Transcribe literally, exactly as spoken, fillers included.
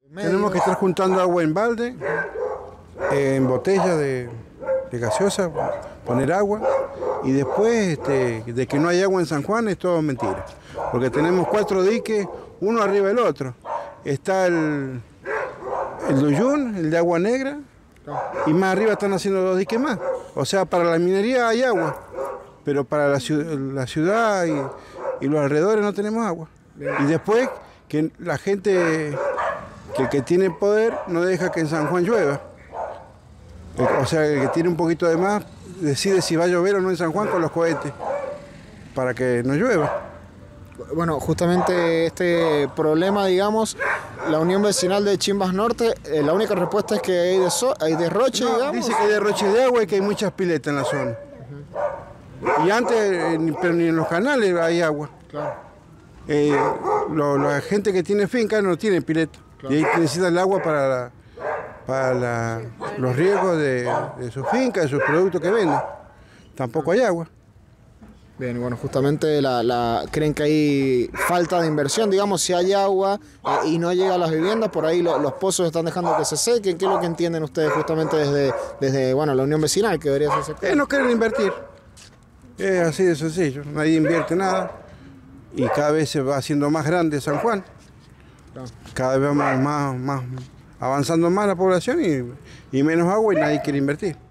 Tenemos que estar juntando agua en balde, eh, en botellas de, de gaseosa, poner agua, y después este, de que no hay agua en San Juan es todo mentira, porque tenemos cuatro diques, uno arriba del otro. Está el, el Duyún, el de agua negra, y más arriba están haciendo dos diques más. O sea, para la minería hay agua, pero para la ciudad, la ciudad y, y los alrededores no tenemos agua. Y después que la gente, que el que tiene poder no deja que en San Juan llueva. O sea, el que tiene un poquito de más decide si va a llover o no en San Juan con los cohetes, para que no llueva. Bueno, justamente este problema, digamos, la Unión Vecinal de Chimbas Norte, eh, la única respuesta es que hay, de so hay derroche, no, digamos. Dice que hay derroche de agua y que hay muchas piletas en la zona. Uh-huh. Y antes, eh, pero ni en los canales hay agua. Claro. Eh, lo, la gente que tiene finca no tiene pileta. Claro. Y ahí necesita el agua para, la, para la, los riegos de, de sus fincas, de sus productos que venden. Tampoco hay agua. Bien, bueno, justamente la, la, creen que hay falta de inversión, digamos, si hay agua eh, y no llega a las viviendas, por ahí lo, los pozos están dejando que se sequen. ¿Qué es lo que entienden ustedes justamente desde, desde bueno, la Unión Vecinal, que debería ser sector? Eh, no quieren invertir. Es así de sencillo, nadie invierte nada y cada vez se va haciendo más grande San Juan. Cada vez vamos más, más avanzando más la población y, y menos agua y nadie quiere invertir.